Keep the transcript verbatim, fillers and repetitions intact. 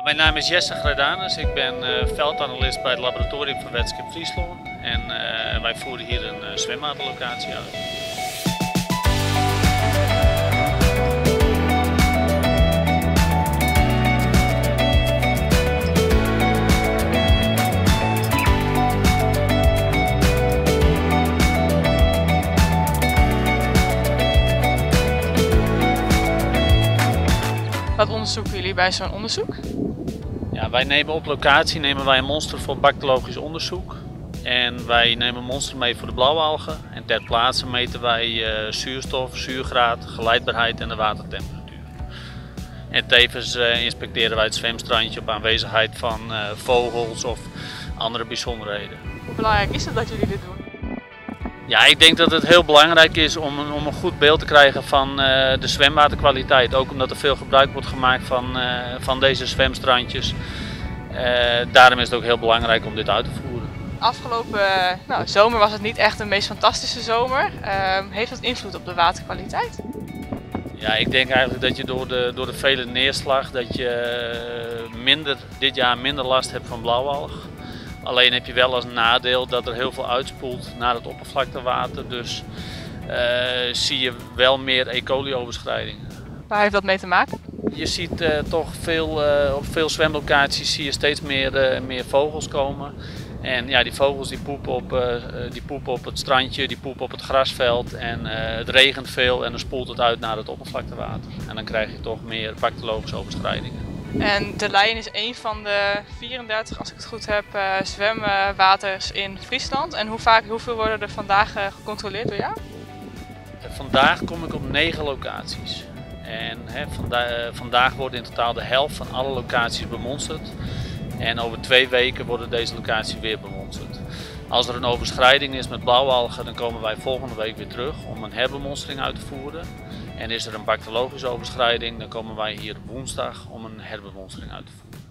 Mijn naam is Jesse Gradanus, ik ben uh, veldanalist bij het Laboratorium van Wetskip Friesland en uh, wij voeren hier een uh, zwemwaterlocatie uit. Wat onderzoeken jullie bij zo'n onderzoek? Ja, wij nemen op locatie nemen wij een monster voor bacteriologisch onderzoek. En wij nemen een monster mee voor de blauwalgen. En ter plaatse meten wij uh, zuurstof, zuurgraad, geleidbaarheid en de watertemperatuur. En tevens uh, inspecteren wij het zwemstrandje op aanwezigheid van uh, vogels of andere bijzonderheden. Hoe belangrijk is het dat jullie dit doen? Ja, ik denk dat het heel belangrijk is om een, om een goed beeld te krijgen van uh, de zwemwaterkwaliteit. Ook omdat er veel gebruik wordt gemaakt van, uh, van deze zwemstrandjes. Uh, daarom is het ook heel belangrijk om dit uit te voeren. Afgelopen uh, nou, zomer was het niet echt de meest fantastische zomer. Uh, heeft dat invloed op de waterkwaliteit? Ja, ik denk eigenlijk dat je door de, door de vele neerslag dat je minder, dit jaar minder last hebt van blauwalg. Alleen heb je wel als nadeel dat er heel veel uitspoelt naar het oppervlaktewater, dus uh, zie je wel meer E. coli-overschrijdingen. Waar heeft dat mee te maken? Je ziet uh, toch veel, uh, op veel zwemlocaties zie je steeds meer, uh, meer vogels komen. En ja, die vogels die poepen, op, uh, die poepen op het strandje, die poepen op het grasveld en uh, het regent veel en dan spoelt het uit naar het oppervlaktewater. En dan krijg je toch meer bacteriologische overschrijdingen. En de Leyen is een van de vierendertig, als ik het goed heb, uh, zwemwaters in Friesland. En hoe vaak, hoeveel worden er vandaag uh, gecontroleerd door jou? Vandaag kom ik op negen locaties. En he, vanda uh, vandaag wordt in totaal de helft van alle locaties bemonsterd. En over twee weken worden deze locaties weer bemonsterd. Als er een overschrijding is met blauwalgen, dan komen wij volgende week weer terug om een herbemonstering uit te voeren. En is er een bacteriologische overschrijding, dan komen wij hier woensdag om een herbemonstering uit te voeren.